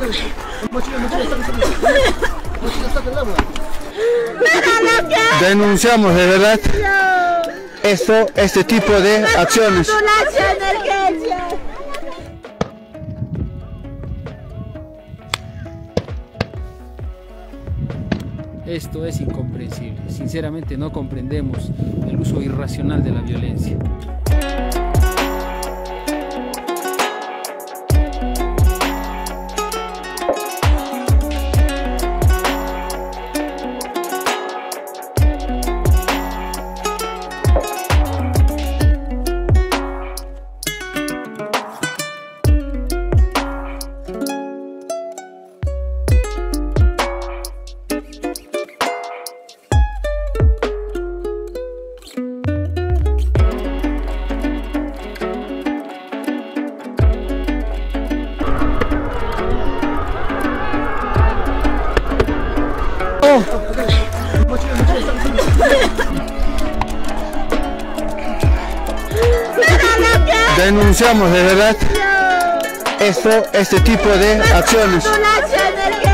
Denunciamos de verdad este tipo de acciones. Esto es incomprensible. Sinceramente no comprendemos el uso irracional de la violencia. Denunciamos de verdad este tipo de acciones.